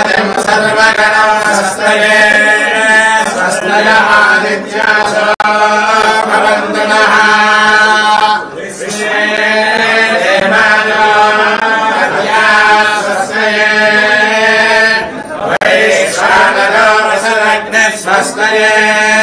सर्वगणमस्तये स्वस्नय आदित्यासो भवन्तु नः देवायो स्वस्नये वैश्वानरो वसुरग्निः स्वस्नये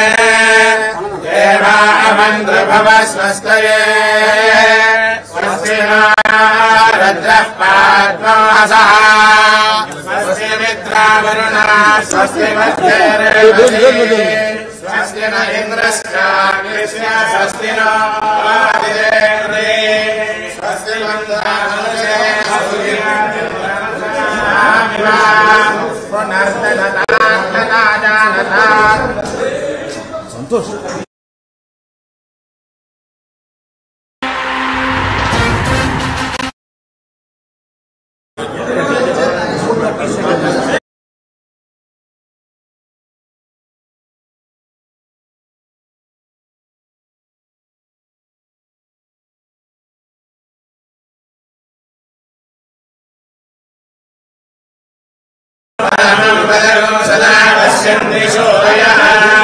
देवा अमन्त्रभव स्वस्नये स्वस्ति नो रुद्रः पाद्मोऽसः स्वस्ति मित्रावरुणः स्वस्ति मध्यरेवती स्वस्ति न इन्द्रश्चाग्निश्च स्वस्ति नो आदिदेवते स्वस्ति मन्दामनुषे पुनर्दनता संतोष सदा पश्यन्ति सूर्यः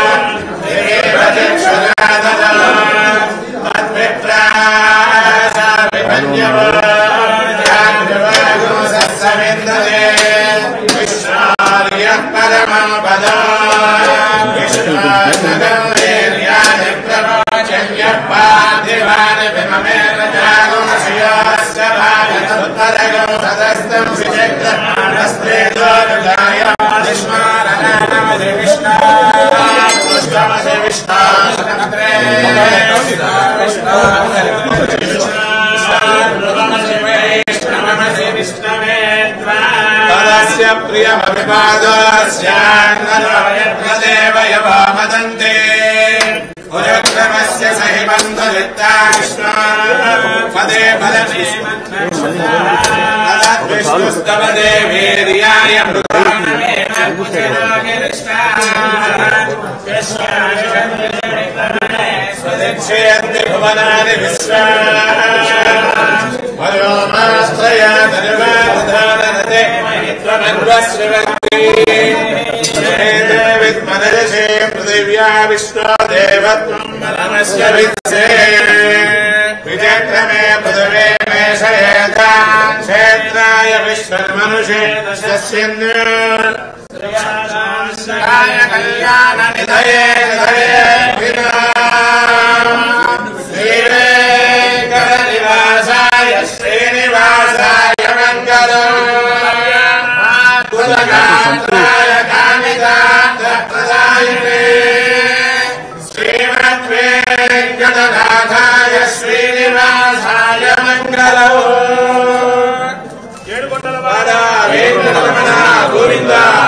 परमं पदो पार्थिवान् विममेन जागोषयोश्च भारतोत्तरगं सदस्तं विचक्रस्ते दोर्गायमादिष्मारणानमधि विष्णा पुष्पमधि विष्णा विष्णवे तदस्य प्रियमभिपादस्यान्नदेव यवामदन्ते पुरक्रमस्य सहि बन्धुरित्ता विष्णु पदे तदद्विष्णुस्तव देवीर्याय स्वदिक्षयन्ति भुवनानि विश्वा वयोमाश्रया धनुवाधाननते त्वमन्वश्रिवन्ति विद्मनयसे पृथिव्या विश्वदेवत्वं परमस्य वित्से विचक्रमे पृथिवे मेषयेतान् क्षेत्राय विश्वमनुषे दशस्यन्य कल्याणनिधये श्रीवेङ्कटनिवासाय श्रीनिवासाय मङ्गलम् कुलगात्राय कामितार्थप्रदायिने श्रीमद्वेङ्कटनाथाय श्रीनिवासाय मङ्गलम् वेङ्कटरमण गोविन्द।